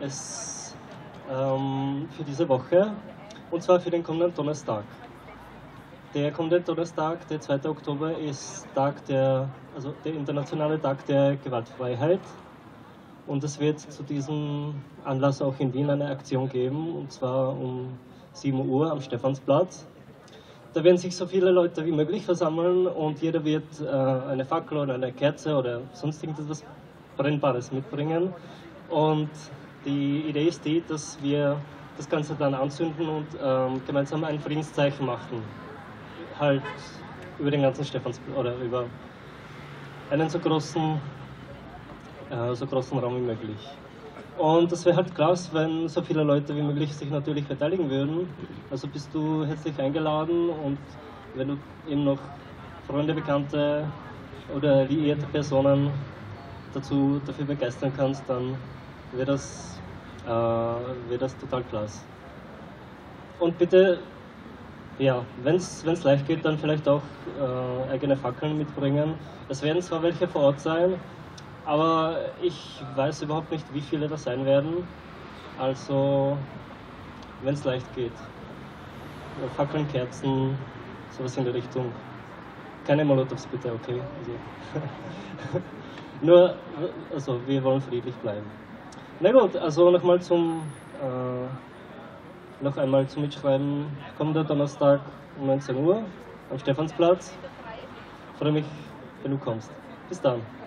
für diese Woche, und zwar für den kommenden Donnerstag. Der kommende Donnerstag, der 2. Oktober, ist der internationale Tag der Gewaltfreiheit. Und es wird zu diesem Anlass auch in Wien eine Aktion geben, und zwar um 7 Uhr am Stephansplatz. Da werden sich so viele Leute wie möglich versammeln und jeder wird eine Fackel oder eine Kerze oder sonst irgendetwas Brennbares mitbringen. Und die Idee ist die, dass wir das Ganze dann anzünden und gemeinsam ein Friedenszeichen machen. Halt über den ganzen Stephansplatz oder über einen so großen Raum wie möglich. Und es wäre halt klasse, wenn so viele Leute wie möglich sich natürlich beteiligen würden. Also bist du herzlich eingeladen, und wenn du eben noch Freunde, Bekannte oder liierte Personen dafür begeistern kannst, dann wäre das total klasse. Und bitte, ja, wenn es live geht, dann vielleicht auch eigene Fackeln mitbringen. Es werden zwar welche vor Ort sein, aber ich weiß überhaupt nicht, wie viele das sein werden. Also, wenn es leicht geht. Fackeln, Kerzen, sowas in der Richtung. Keine Molotovs bitte, okay? Also, wir wollen friedlich bleiben. Na gut, also noch einmal zum Mitschreiben. Kommender Donnerstag um 19 Uhr am Stephansplatz. Freue mich, wenn du kommst. Bis dann.